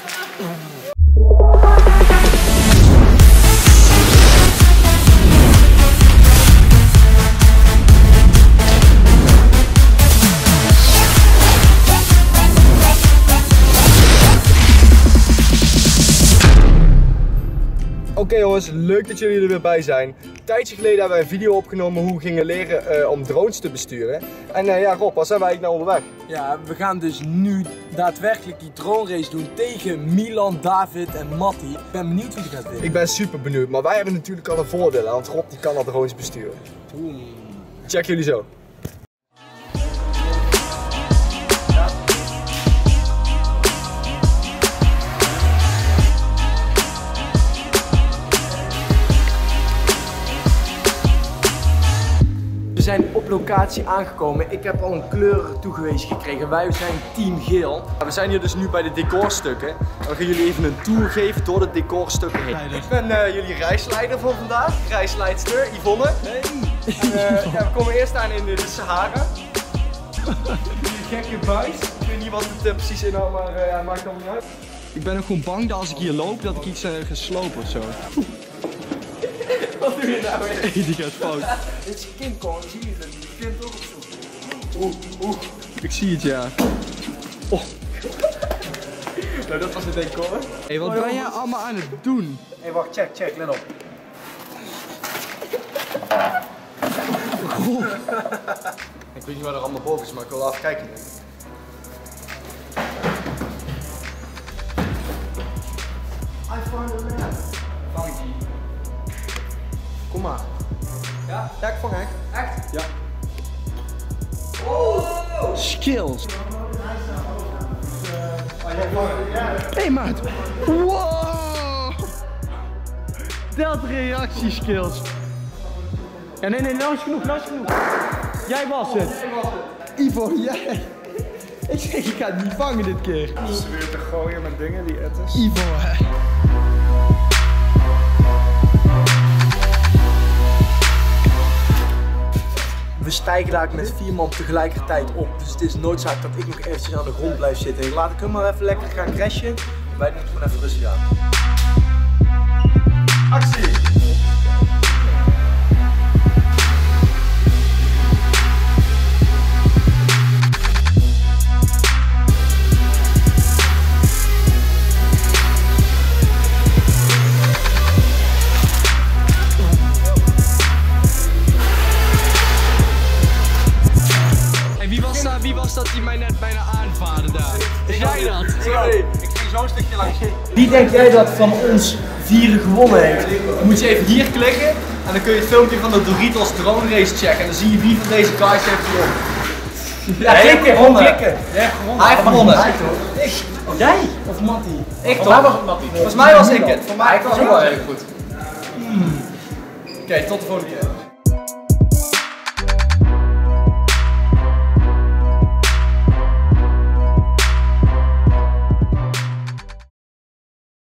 Oké jongens, leuk dat jullie er weer bij zijn. Een tijdje geleden hebben wij een video opgenomen hoe we gingen leren om drones te besturen. En ja Rob, waar zijn wij eigenlijk nou onderweg? Ja, we gaan dus nu daadwerkelijk die drone race doen tegen Milan, David en Matti. Ik ben benieuwd wie die gaat winnen. Ik ben super benieuwd, maar wij hebben natuurlijk al een voordeel, want Rob die kan al drones besturen. Check jullie zo. We zijn op locatie aangekomen. Ik heb al een kleur toegewezen gekregen. Wij zijn team geel. We zijn hier dus nu bij de decorstukken. En we gaan jullie even een tour geven door de decorstukken heen. Ik ben jullie reisleider voor vandaag. Reisleidster Yvonne. Hey. En, ja, we komen eerst aan in de Sahara. Die gekke buis. Ik weet niet wat het precies inhoudt, maar ja, maakt allemaal niet uit. Ik ben ook gewoon bang dat als ik hier loop dat ik iets ga slopen of zo. Wat doe je nou weer? Die gaat fout. Dit is King Kong, zie je het? Die kent ook op zo. Ik zie het, ja. Oh. Nou, dat was het decor. Hé, wat ben jij allemaal aan het doen? Hé, wacht, check, let op. Ik weet niet waar er allemaal boven is, maar ik wil wel even kijken. I found a man. Vang die. Kom maar. Ja, ik vang echt. Echt? Ja. Oh! Skills. Hé maat. Wow. Dat reactieskills. Ja, nee, nou is genoeg, Jij was het. Ivo, jij. Ik zeg, ik ga het niet vangen dit keer. Ze weer te gooien met dingen die het is. Ivo, hè. We stijgen daar met 4 man tegelijkertijd op, dus het is noodzaak dat ik nog eventjes aan de grond blijf zitten. Laat ik hem maar even lekker gaan crashen. Wij doen het gewoon even rustig aan. Actie! Wie was dat die mij net bijna aanvaarde daar? Is jij dat? Nee, ik ging zo'n stukje langs. Wie denk jij dat van ons 4 gewonnen heeft? Dan moet je even hier klikken en dan kun je het filmpje van de Doritos drone race checken. En dan zie je wie van deze guys heeft gewonnen. Ja, klikken. Hij heeft gewonnen. Ik. Jij? Of Matti? Ik Voor mij was het Matti. Volgens mij was ik het. Voor mij was het ook wel erg goed. Oké, tot de volgende keer.